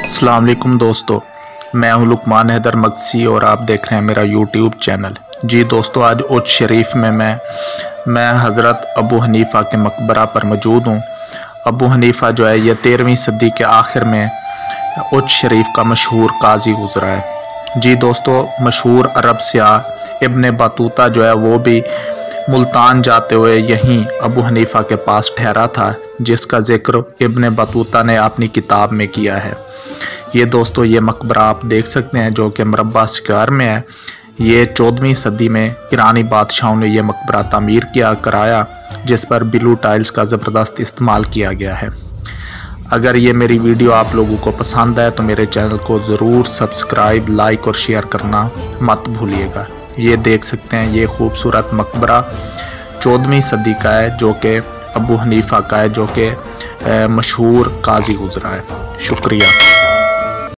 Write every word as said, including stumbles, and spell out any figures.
अस्सलाम वालेकुम दोस्तों, मैं हूं लुकमान हैदर मक्सी और आप देख रहे हैं मेरा यूट्यूब चैनल। जी दोस्तों, आज उच शरीफ में मैं मैं हज़रत अबू हनीफ़ा के मकबरा पर मौजूद हूं। अबू हनीफ़ा जो है ये तेरहवीं सदी के आखिर में उच शरीफ का मशहूर काजी गुजरा है। जी दोस्तों, मशहूर अरब सियाह इब्न बतूता जो है वो भी मुल्तान जाते हुए यहीं अबू हनीफ़ा के पास ठहरा था, जिसका जिक्र इब्न बतूता ने अपनी किताब में किया है। ये दोस्तों ये मकबरा आप देख सकते हैं जो कि मरबा शिकार में है। ये चौदहवीं सदी में ईरानी बादशाहों ने यह मकबरा तामीर किया कराया, जिस पर ब्लू टाइल्स का ज़बरदस्त इस्तेमाल किया गया है। अगर ये मेरी वीडियो आप लोगों को पसंद है तो मेरे चैनल को ज़रूर सब्सक्राइब, लाइक और शेयर करना मत भूलिएगा। ये देख सकते हैं ये खूबसूरत मकबरा चौदहवीं सदी का है, जो कि अबू हनीफ़ा का है, जो कि मशहूर काजी गुजरा है। शुक्रिया।